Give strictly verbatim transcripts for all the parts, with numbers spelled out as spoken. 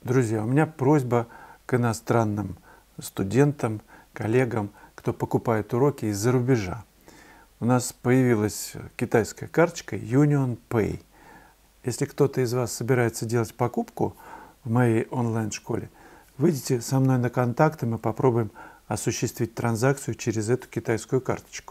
Друзья, у меня просьба к иностранным студентам, коллегам, кто покупает уроки из-за рубежа. У нас появилась китайская карточка UnionPay. Если кто-то из вас собирается делать покупку в моей онлайн-школе, выйдите со мной на контакт, и мы попробуем осуществить транзакцию через эту китайскую карточку.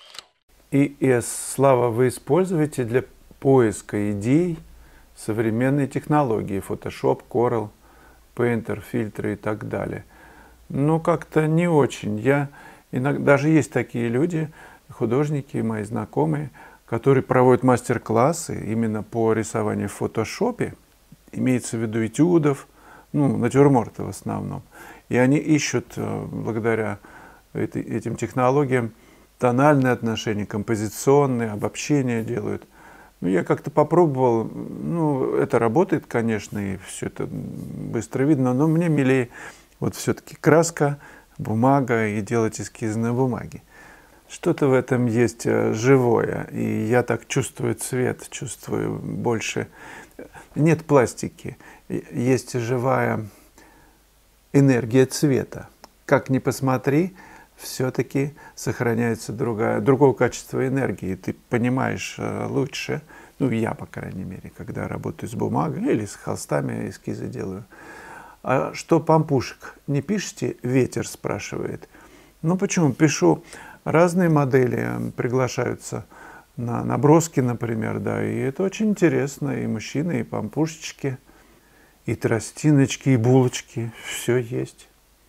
И эс Слава вы используете для поиска идей современной технологии Photoshop, Corel, Painter, фильтры и так далее. Но как-то не очень. Я иногда, даже есть такие люди, художники, мои знакомые, которые проводят мастер-классы именно по рисованию в фотошопе, имеется в виду этюдов, ну, натюрморты в основном. И они ищут, благодаря этим технологиям, тональные отношения, композиционные, обобщения делают. Ну, я как-то попробовал, ну, это работает, конечно, и все это быстро видно, но мне милее вот все-таки краска, бумага и делать эскизы на бумаге. Что-то в этом есть живое, и я так чувствую цвет, чувствую больше. Нет пластики, есть живая энергия цвета. Как ни посмотри, все-таки сохраняется другая, другое качество энергии. Ты понимаешь лучше, ну я, по крайней мере, когда работаю с бумагой или с холстами, эскизы делаю. А что пампушек? Не пишете? Ветер спрашивает. Ну почему? Пишу. Разные модели приглашаются на наброски, например, да, и это очень интересно. И мужчины, и пампушечки, и тростиночки, и булочки. Все есть.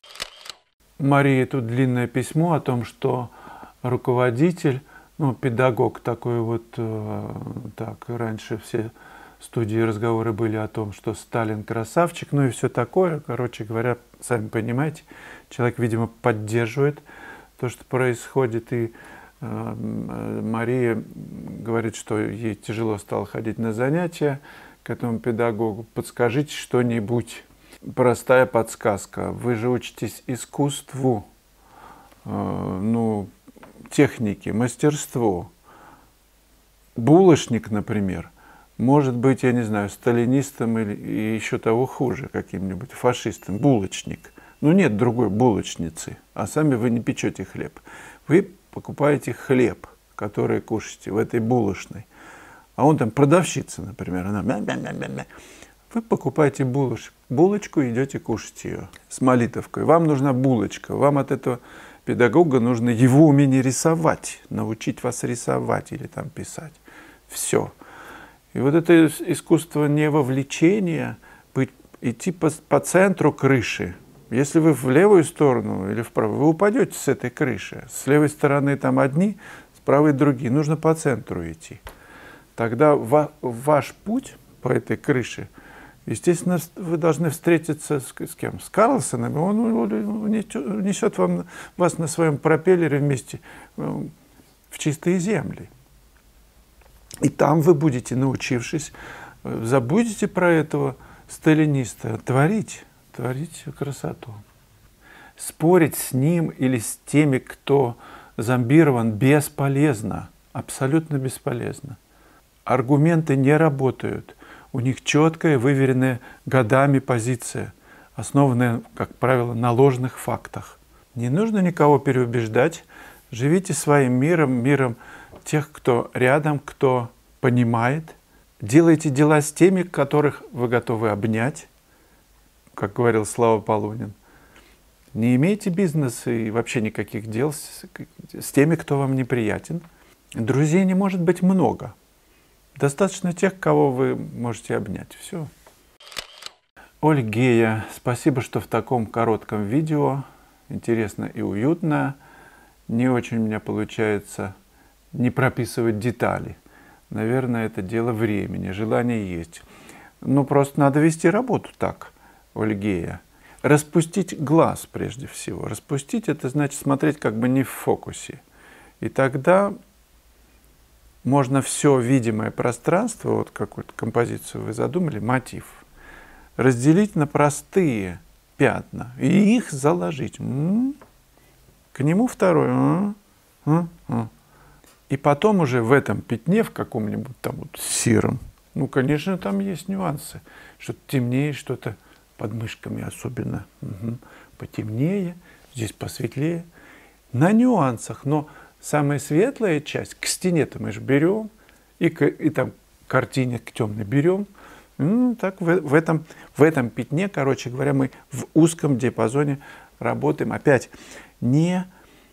Марии тут длинное письмо о том, что руководитель, ну, педагог такой вот, э, так, раньше все студии разговоры были о том, что Сталин красавчик, ну и все такое. Короче говоря, сами понимаете, человек, видимо, поддерживает то, что происходит, и э, Мария говорит, что ей тяжело стало ходить на занятия к этому педагогу. Подскажите что-нибудь. Простая подсказка. Вы же учитесь искусству, э, ну, технике, мастерству. Булочник, например, может быть, я не знаю, сталинистом или и еще того хуже, каким-нибудь фашистом. Булочник. Ну, нет другой булочницы, а сами вы не печете хлеб. Вы покупаете хлеб, который кушаете в этой булочной. А он там продавщица, например, она... Вы покупаете булоч, булочку и идете кушать ее с молитовкой. Вам нужна булочка, вам от этого педагога нужно его умение рисовать, научить вас рисовать или там писать. Все. И вот это искусство не вовлечения, быть, идти по, по центру крыши. Если вы в левую сторону или вправо, вы упадете с этой крыши. С левой стороны там одни, с правой другие. Нужно по центру идти. Тогда ва, ваш путь по этой крыше, естественно, вы должны встретиться с, с кем? С Карлсоном, он, он несет вам, вас на своем пропеллере вместе в чистые земли. И там вы будете, научившись, забудете про этого сталиниста, творить, творить красоту. Спорить с ним или с теми, кто зомбирован, бесполезно, абсолютно бесполезно. Аргументы не работают. У них четкая, выверенная годами позиция, основанная, как правило, на ложных фактах. Не нужно никого переубеждать. Живите своим миром, миром тех, кто рядом, кто понимает. Делайте дела с теми, которых вы готовы обнять, как говорил Слава Полунин. Не имейте бизнеса и вообще никаких дел с, с теми, кто вам неприятен. Друзей не может быть много. Достаточно тех, кого вы можете обнять. Все. Ольгея, спасибо, что в таком коротком видео. Интересно и уютно. Не очень у меня получается не прописывать детали. Наверное, это дело времени. Желание есть. Ну, просто надо вести работу так, Ольгея. Распустить глаз прежде всего. Распустить — это значит смотреть как бы не в фокусе. И тогда можно все видимое пространство, вот какую-то композицию вы задумали, мотив, разделить на простые пятна и их заложить. М-м-м. К нему второй. М-м-м. И потом уже в этом пятне, в каком-нибудь там вот сером, ну, конечно, там есть нюансы. Что-то темнее, что-то под мышками особенно. Угу. Потемнее, здесь посветлее. На нюансах, но самая светлая часть, к стене-то мы же берем, и, и там картине к темной берем. Ну, так в, в, этом, в этом пятне, короче говоря, мы в узком диапазоне работаем. Опять не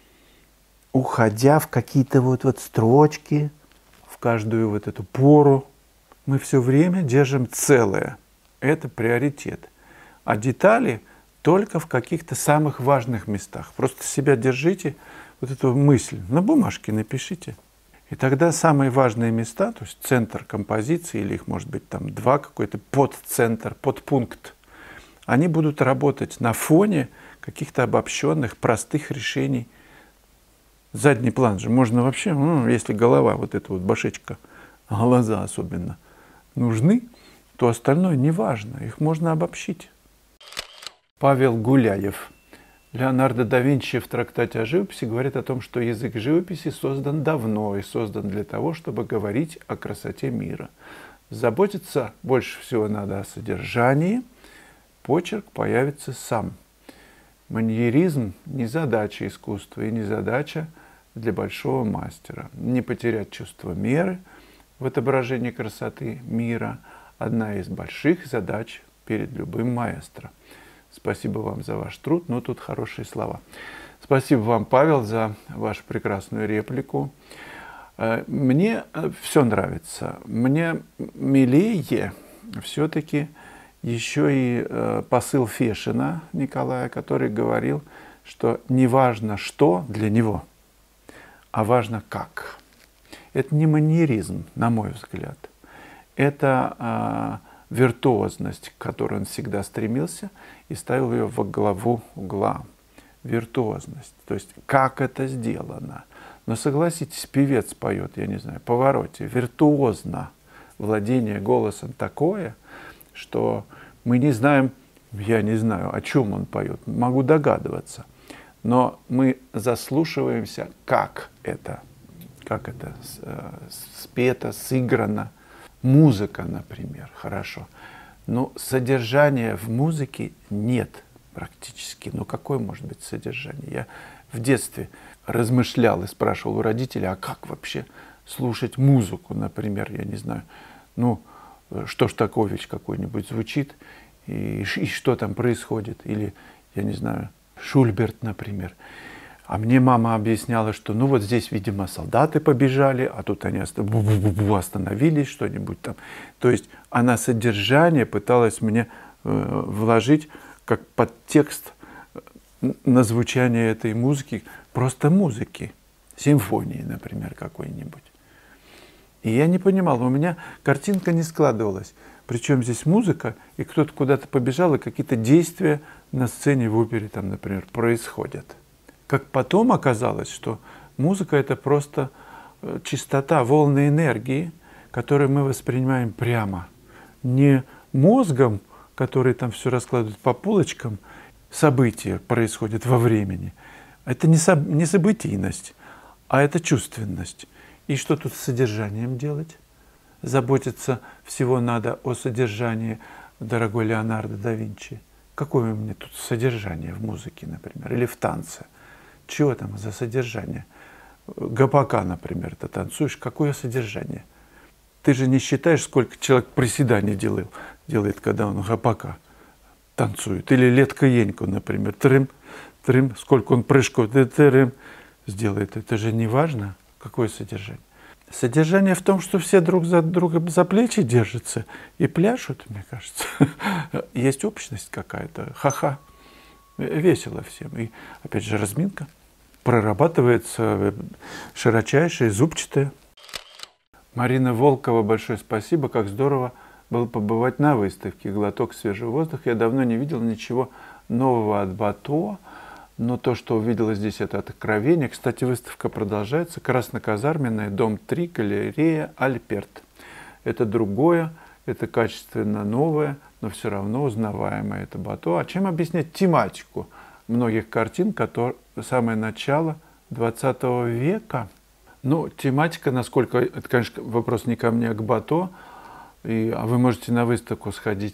уходя в какие-то вот, вот строчки, в каждую вот эту пору. Мы все время держим целое. Это приоритет. А детали только в каких-то самых важных местах. Просто себя держите, вот эту мысль на бумажке напишите. И тогда самые важные места, то есть центр композиции, или их может быть там два, какой-то подцентр, подпункт, они будут работать на фоне каких-то обобщенных, простых решений. Задний план же можно вообще, ну, если голова, вот эта вот башечка, глаза особенно, нужны, то остальное не важно, их можно обобщить. Павел Гуляев. Леонардо да Винчи в трактате о живописи говорит о том, что язык живописи создан давно и создан для того, чтобы говорить о красоте мира. Заботиться больше всего надо о содержании, почерк появится сам. Маньеризм не задача искусства и не задача для большого мастера. Не потерять чувство меры в отображении красоты мира – одна из больших задач перед любым маэстро. Спасибо вам за ваш труд, но тут хорошие слова. Спасибо вам, Павел, за вашу прекрасную реплику. Мне все нравится. Мне милее все-таки еще и посыл Фешина Николая, который говорил, что не важно что для него, а важно как. Это не маньеризм, на мой взгляд. Это виртуозность, к которой он всегда стремился и ставил ее во главу угла. Виртуозность. То есть, как это сделано. Но согласитесь, певец поет, я не знаю, Паваротти, виртуозно. Владение голосом такое, что мы не знаем, я не знаю, о чем он поет, могу догадываться. Но мы заслушиваемся, как это, как это спето, сыграно. Музыка, например, хорошо. Но содержания в музыке нет практически. Ну, какое может быть содержание? Я в детстве размышлял и спрашивал у родителей, а как вообще слушать музыку, например, я не знаю. Ну, Штостакович какой-нибудь звучит, и, и что там происходит? Или, я не знаю, Шульберт, например. А мне мама объясняла, что ну вот здесь, видимо, солдаты побежали, а тут они остановились, что-нибудь там. То есть она содержание пыталась мне э, вложить как подтекст на звучание этой музыки, просто музыки, симфонии, например, какой-нибудь. И я не понимал, у меня картинка не складывалась. Причем здесь музыка, и кто-то куда-то побежал, и какие-то действия на сцене в опере, там, например, происходят. Как потом оказалось, что музыка – это просто чистота, волны энергии, которые мы воспринимаем прямо. Не мозгом, который там все раскладывает по полочкам, события происходят во времени. Это не, со, не событийность, а это чувственность. И что тут с содержанием делать? Заботиться всего надо о содержании, дорогой Леонардо да Винчи. Какое у меня тут содержание в музыке, например, или в танце? Чего там за содержание? Гопака, например, ты танцуешь, какое содержание? Ты же не считаешь, сколько человек приседаний делает, делает, когда он гопака танцует. Или Летко-Енько, например, трым, трым, сколько он прыжков трым, сделает. Это же не важно, какое содержание. Содержание в том, что все друг за другом за плечи держатся и пляшут, мне кажется. Есть общность какая-то, ха-ха. Весело всем. И, опять же, разминка. Прорабатывается широчайшая, зубчатая. Марина Волкова, большое спасибо. Как здорово было побывать на выставке. Глоток свежего воздуха. Я давно не видел ничего нового от Бато. Но то, что увидела здесь, это откровение. Кстати, выставка продолжается. Красноказарменная, дом три, галерея Альперт. Это другое, это качественно новое, но все равно узнаваемое. Это Бато. А чем объяснять тематику многих картин, которые самое начало двадцатого века? Ну, тематика, насколько, это, конечно, вопрос не ко мне, а к Бато. И, а вы можете на выставку сходить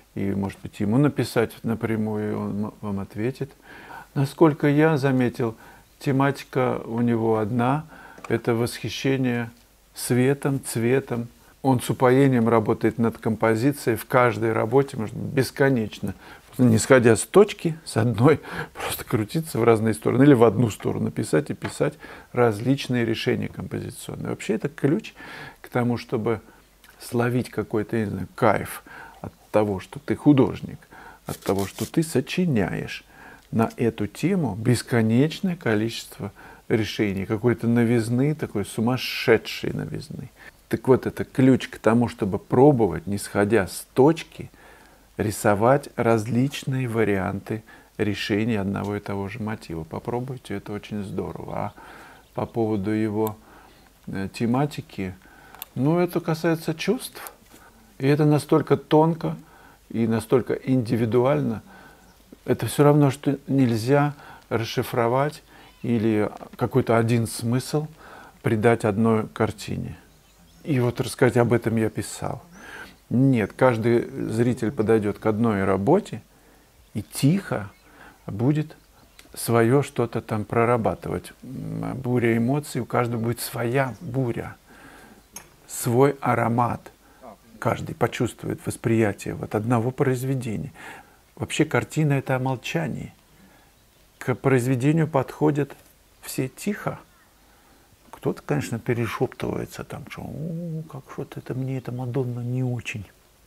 и, может быть, ему написать напрямую, и он вам ответит. Насколько я заметил, тематика у него одна – это восхищение светом, цветом. Он с упоением работает над композицией в каждой работе, может быть, бесконечно. Не сходя с точки, с одной, просто крутиться в разные стороны или в одну сторону, писать и писать различные решения композиционные. Вообще это ключ к тому, чтобы словить какой-то, не знаю, кайф от того, что ты художник, от того, что ты сочиняешь на эту тему бесконечное количество решений, какой-то новизны, такой сумасшедшей новизны. Так вот, это ключ к тому, чтобы пробовать, не сходя с точки, рисовать различные варианты решения одного и того же мотива. Попробуйте, это очень здорово. А по поводу его э, тематики, ну, это касается чувств. И это настолько тонко и настолько индивидуально. Это все равно, что нельзя расшифровать или какой-то один смысл придать одной картине. И вот рассказать об этом я писал. Нет, каждый зритель подойдет к одной работе и тихо будет свое что-то там прорабатывать. Буря эмоций, у каждого будет своя буря, свой аромат. Каждый почувствует восприятие вот одного произведения. Вообще картина – это о молчании. К произведению подходят все тихо. Кто-то, конечно, перешептывается там, что «О, как что-то это мне, это Мадонна не очень».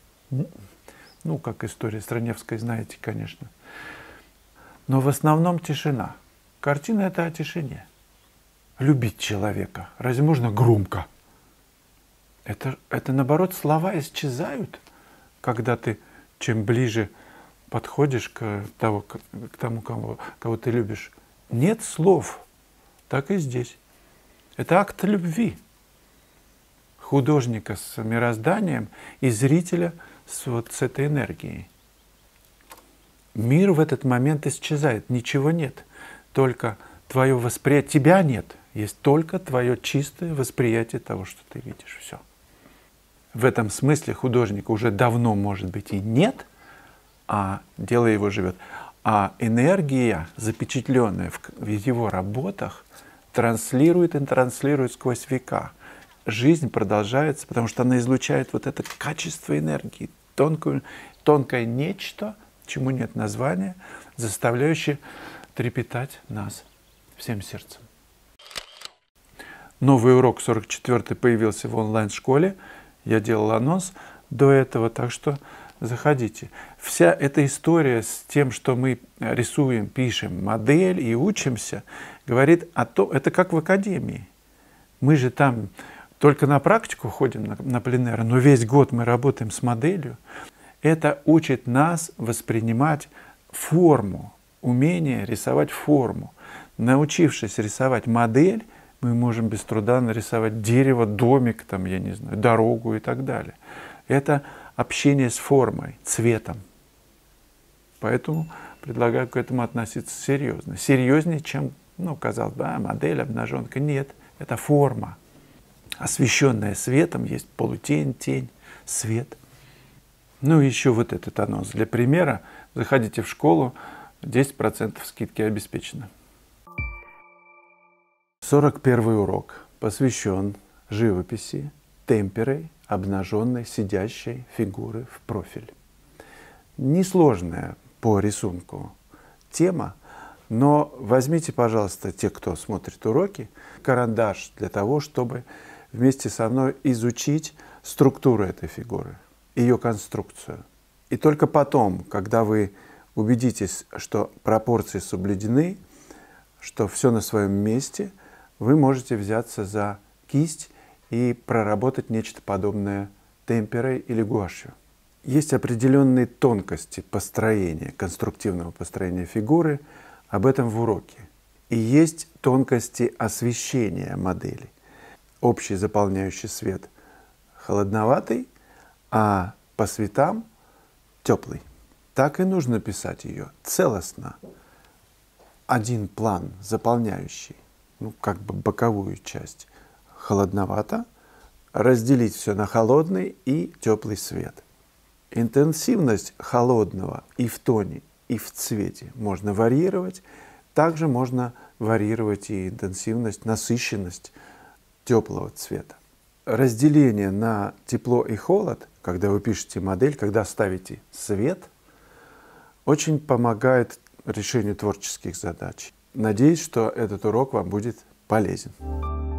Ну, как история Страневской, знаете, конечно. Но в основном тишина. Картина – это о тишине. Любить человека. Разве можно громко? Это, это наоборот, слова исчезают, когда ты чем ближе подходишь к, того, к, к тому, кого, кого ты любишь. Нет слов. Так и здесь. Это акт любви художника с мирозданием и зрителя с, вот, с этой энергией. Мир в этот момент исчезает, ничего нет. Только твое восприятие, тебя нет. Есть только твое чистое восприятие того, что ты видишь. Все. В этом смысле художника уже давно, может быть, и нет, а дело его живет. А энергия, запечатленная в, в его работах, транслирует и транслирует сквозь века. Жизнь продолжается, потому что она излучает вот это качество энергии, тонкую, тонкое нечто, чему нет названия, заставляющее трепетать нас всем сердцем. Новый урок сорок четвёртый появился в онлайн-школе. Я делал анонс до этого, так что заходите. Вся эта история с тем, что мы рисуем, пишем модель и учимся, говорит о том, это как в академии. Мы же там только на практику ходим, на, на пленэр, но весь год мы работаем с моделью. Это учит нас воспринимать форму, умение рисовать форму. Научившись рисовать модель, мы можем без труда нарисовать дерево, домик, там, я не знаю, дорогу и так далее. Это общение с формой, цветом. Поэтому предлагаю к этому относиться серьезно. Серьезнее, чем, ну, казалось бы, а, модель, обнаженка. Нет, это форма. Освещенная светом, есть полутень, тень, свет. Ну и еще вот этот анонс. Для примера, заходите в школу, десять процентов скидки обеспечено. сорок первый урок посвящен живописи, темперой, обнаженной, сидящей фигуры в профиль. Несложная по рисунку тема, но возьмите, пожалуйста, те, кто смотрит уроки, карандаш для того, чтобы вместе со мной изучить структуру этой фигуры, ее конструкцию. И только потом, когда вы убедитесь, что пропорции соблюдены, что все на своем месте, вы можете взяться за кисть и проработать нечто подобное темперой или гуашью. Есть определенные тонкости построения, конструктивного построения фигуры, об этом в уроке. И есть тонкости освещения модели. Общий заполняющий свет холодноватый, а по цветам теплый. Так и нужно писать ее целостно. Один план заполняющий, ну как бы боковую часть, холодновато, разделить все на холодный и теплый свет. Интенсивность холодного и в тоне, и в цвете можно варьировать. Также можно варьировать и интенсивность, насыщенность теплого цвета. Разделение на тепло и холод, когда вы пишете модель, когда ставите свет, очень помогает решению творческих задач. Надеюсь, что этот урок вам будет полезен.